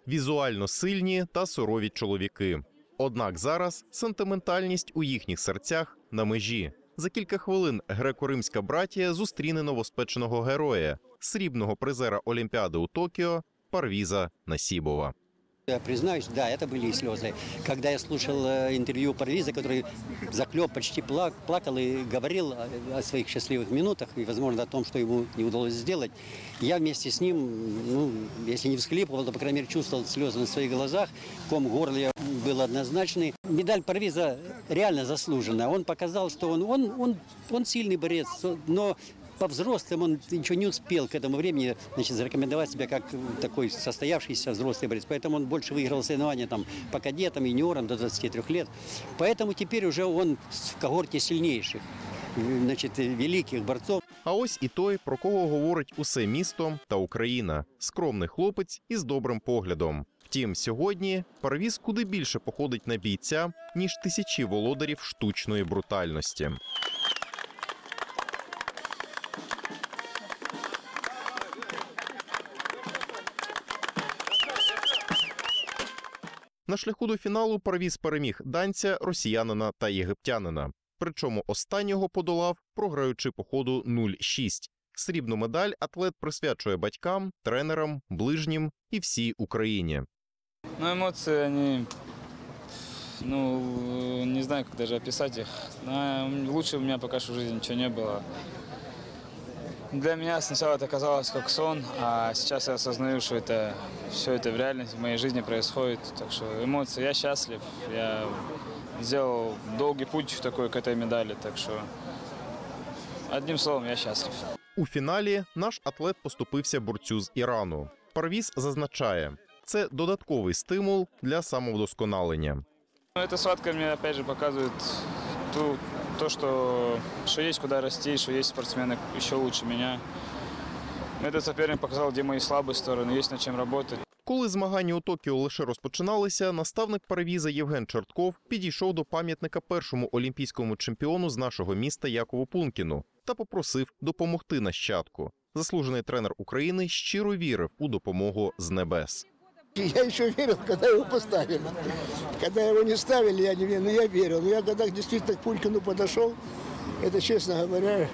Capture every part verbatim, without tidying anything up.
Візуально сильні та сурові чоловіки. Однак зараз сентиментальність у їхніх серцях на межі. За кілька хвилин греко-римська братія зустріне новоспеченого героя, срібного призера Олімпіади у Токіо Парвіза Насібова. Я признаюсь, да, это были и слезы. Когда я слушал интервью Парвиза, который заклеп, почти плакал и говорил о своих счастливых минутах и, возможно, о том, что ему не удалось сделать, я вместе с ним, ну, если не всхлипывал, то, по крайней мере, чувствовал слезы на своих глазах, ком в горле был однозначный. Медаль Парвиза реально заслужена. Он показал, что он, он, он, он сильный борец, но по взрослым он ничего не успел к этому времени, значит, зарекомендовать себя как такой состоявшийся взрослый борец. Поэтому он больше выиграл соревнования там, по кадетам, юниорам до двадцати трёх лет. Поэтому теперь уже он в когорте сильнейших, значит, великих борцов. А ось і той, про кого говорить усе місто та Україна. Скромний хлопець із добрим поглядом. Втім, сьогодні Парвіз куди більше походить на бійця, ніж тисячі володарів штучної брутальності. На шляху до фіналу Парвіз переміг данця, росіянина та єгиптянина. Причому останнього подолав, програючи по ходу нуль шість. Срібну медаль атлет присвячує батькам, тренерам, ближнім і всій Україні. Ну, эмоции, они, ну, не знаю, как даже описать их. Но лучше у меня пока что в жизни ничего не было. Для меня сначала это казалось как сон, а сейчас я осознаю, что это все это в реальности в моей жизни происходит. Так что эмоции, я счастлив, я сделал долгий путь такой к этой медали, так что одним словом, я счастлив. У фіналі наш атлет поступився борцю з Ірану. Парвіз зазначає, це додатковий стимул для самовдосконалення. Эта схватка мне опять же показывает ту, то, что, что есть куда расти, что есть спортсмены еще лучше меня. Этот соперник показал, где мои слабые стороны, есть над чем работать. Коли змагання у Токіо лише розпочиналися, наставник Парвіза Євген Чертков підійшов до пам'ятника першому олімпійському чемпіону з нашого міста Якову Пункіну та попросив допомогти нащадку. Заслужений тренер України щиро вірив у допомогу з небес. Я еще верил, когда его поставили. Когда его не ставили, я не верил, но я верил. Но я когда действительно к Пунькину подошел, это, честно говоря,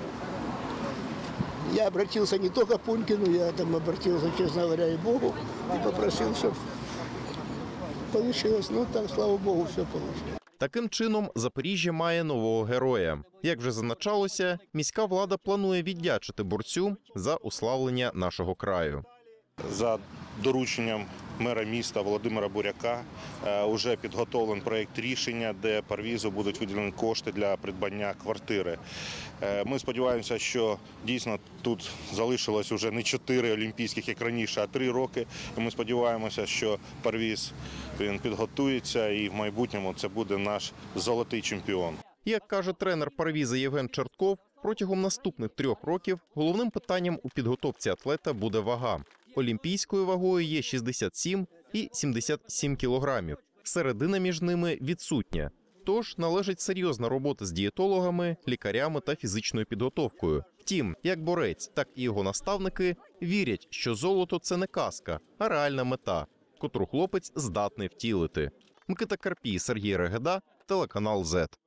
я обратился не только к Пунькину, я там обратился, честно говоря, и Богу, и попросил, чтобы получилось. Ну, так, слава Богу, все получилось. Таким чином, Запоріжжя має нового героя. Як вже зазначалося, міська влада планує віддячити борцю за уславлення нашого краю. За дорученням мера міста Володимира Буряка вже підготовлений проєкт рішення, де Парвізу будуть виділені кошти для придбання квартири. Ми сподіваємося, що дійсно тут залишилось вже не чотири олімпійських, як раніше, а три роки. І ми сподіваємося, що Парвіз він підготується і в майбутньому це буде наш золотий чемпіон. Як каже тренер Парвіза Євген Чертков, протягом наступних трьох років головним питанням у підготовці атлета буде вага. Олімпійською вагою є шістдесят сім і сімдесят сім кілограмів. Середина між ними відсутня. Тож належить серйозна робота з дієтологами, лікарями та фізичною підготовкою. Втім, як борець, так і його наставники вірять, що золото – це не казка, а реальна мета, котру хлопець здатний втілити. Микита Карпій, Сергій Регеда, телеканал зет.